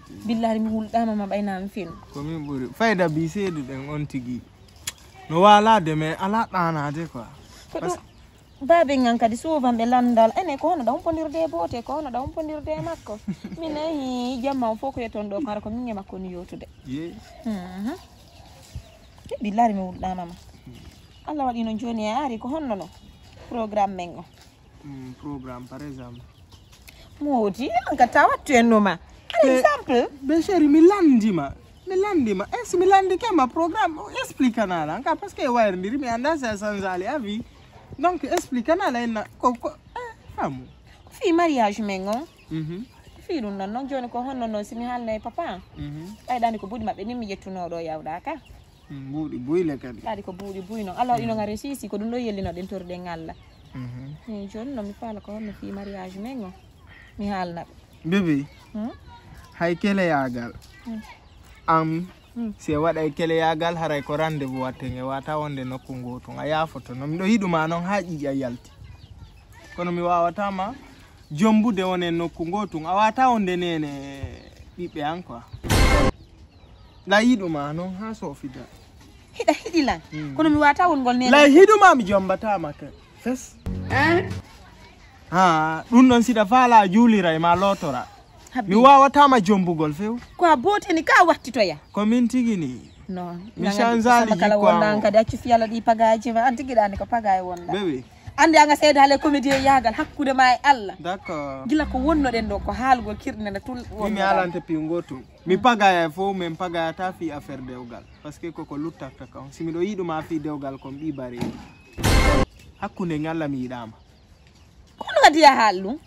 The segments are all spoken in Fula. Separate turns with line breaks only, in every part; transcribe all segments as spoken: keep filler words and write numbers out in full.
billahi mi wuldama ma bayna am fin
ko min buri fayda bi seedu den on tigi no wala de me ala danade quoi
parce babe ngan kadi souvent be landal ene ko hono da humpondirde bote ko hono da humpondirde makko min ay jamma fo ko yeton do kara ko min e makko ni yotude
ye
mhm billahi mi wuldama ma Allah wadi no joni ari ko honno no programme mengo
mm programme par exemple
modi anka tawattu enoma par exemple
be chéri mi landima mi landima es mi landi ke ma programme explique nala anka parce que wayr ndiri mi anda ça sans aller à vie donc explique nala en ko ko famu
fi mariage mengo
mhm
fi dun non non joni ko honno no simi halne papa
mhm
ay dani ko budi mabbe ni mi yettuno do yawda ka
buudi buyle kadi
dadi ko buudi buyno Allah ino ngare sisi ko dun do yellino den torde ngalla
mhm
e joni no mi fala ko honno fi mariage mengo mi halna
bébé
hmm
hay kele yagal am se wada kele yagal haray ko rendez-vous watenge wata wonde nokku ngoto nga yafoto no mi do hiduma non haaji ya yalti kono mi wawata ma jombude wonen nokku ngoto nga wata wonde nene bibe an quoi la hiduma non ha sofida
hida hidila kono mi wata won gol nene
la hiduma mi jombata ma ke fes eh ha dun non sida fala julira e ma lotora mi wawata ma jombugol few
ko bote ni ka wattitoya
ko min tigini
non
mi chanzali
kala wonda kadi accu fiyala di pagaji ma antigi dani ko pagay wonda
bébé
ande anga seeda hale comédie yagal hakkude ma e Allah
d'accord
gila ko wonno den do ko halgol kirne na tul
wonno mi alante pi ngoto mi pagaya fo men pagaya ta fi affaire dewgal parce que koko luttata kan simi do yiduma fi dewgal ko bi bare hakkunde ngalla mi yidama
kono ngadi ya halu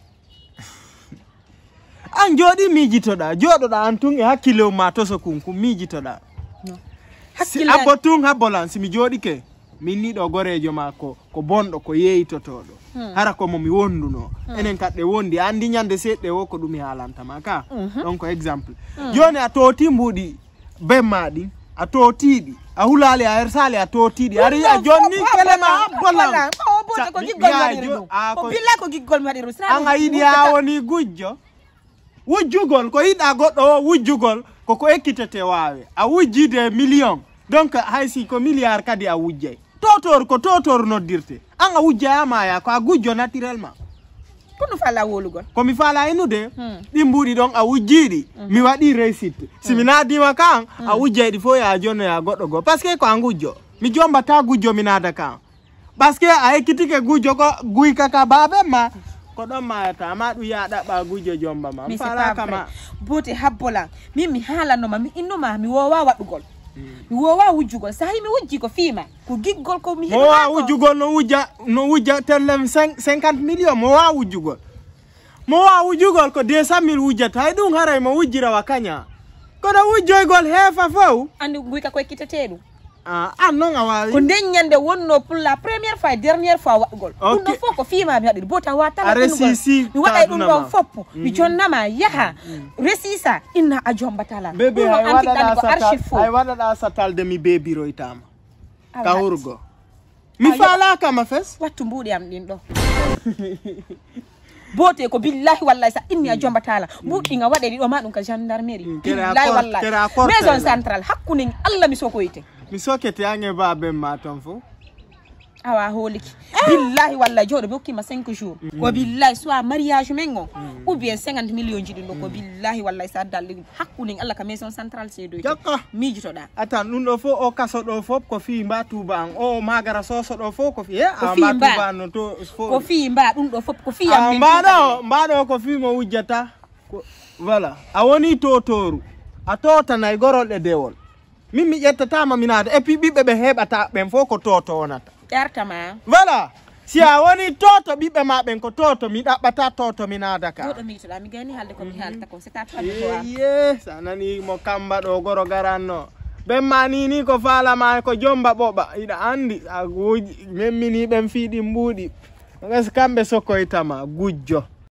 an jodi mijitoda jododa an tun e hakkilo ma to so kunku mijitoda
no
hakkilo abotun habolance mi jodi ke min ni do gorejo mako ko bondo ko yeyitotodo hmm. hara ko mo mi wonduno hmm. enen kadde wondi andi nyande sedde wo ko dumi halanta maka mm-hmm. donc exemple hmm. joni a toti mbudi be madi a totidi a hulali a ersali a totidi ari a jonni kelema bolan
o bote ko giggol madi ko billa ko giggol madi ru
anga yidi a woni gujjo wujjugol ko yida goddo wujjugol ko ko ekkitete wawe a wujjide million donc haysi ko milliard kadi a wujjay totor ko totor noddirte anga wujjama ya ko a gujjo naturellement
kono fala wolugol
ko mi fala enude di mbudi don a wujjidi mi wadi réussite simina dima kan a wujjaydi fo ya jonno ya goddo go parce que ko angujjo mi jomba ta gujjo mi nada kan parce que a ekkitike gujjo ko guy kaka babe ma ko don mayata ma du yaada ba gujjo jomba ma fala kama
bote habbola mi mi hala no ma mi innoma mi wowa wadugol mi wowa wujjugol sahi mi wujji ko fiima ko giggol ko mi
mo wa wujjugol no wujja no wujja tellem cinquante millions mo wa wujjugol mo wa wujjugol ko deux cent mille wujjata hay dum haray mo wujjira wakanya ko do wujjoygol hefa faw
andi guyka ko ekkitetedu
ah ah non awa
ko den nyande wonno pour la première fois dernière fois wadugol dum do foko fiima mi hadi bota wata la
mi
waday dum do foppo mi jonnama yaha resisa inna a jombatala
bebe ay wada ko archive ay wada da satal de mi bebi roitama ka hurgo mi fala kama fes
wattu mbudi am din do bote ko billahi wallahi sa inni a jombatala mbudi nga wade do ma dum ka gendarmerie billahi wallahi maison centrale hakkuning Allah mi sokoyte
mi sokete ange babe ma ton fo
awa holiki billahi wallahi jodo be okima cinq jours ko billahi soit mariage mengo ou bien cinquante millions jidi do ko billahi wallahi sa dalli hakkuning Allah ka maison centrale se do miji to da
atan dum do fo o kaso do fop ko fi mba tuba an o magara soso do fo ko fi e a mba tuba no to
ko fi mba dum do fop ko fi am
mba do mba do ko fi mo wujjata voilà a woni totoru a tota nay gorolde dewol min mi ƴettatama minade et puis ɓiɓɓe ɓe heɓata ɓen fof ko toto wonata
ƴartama
voilà si a woni toto ɓiɓɓe ma ɓen ko toto mi ɗaɓɓata toto minada ka
ɗoɗo miitoɗa mi gani halde komi haalta ko c'est à toi
ye sa nani mo kamba ɗo goro garanno ɓen ma ni ni ko falama ko jomba ɓoɓa iɗa andi a guji memmini ɓen fiiɗi mbuuɗi gas kamɓe sokoytama gujjo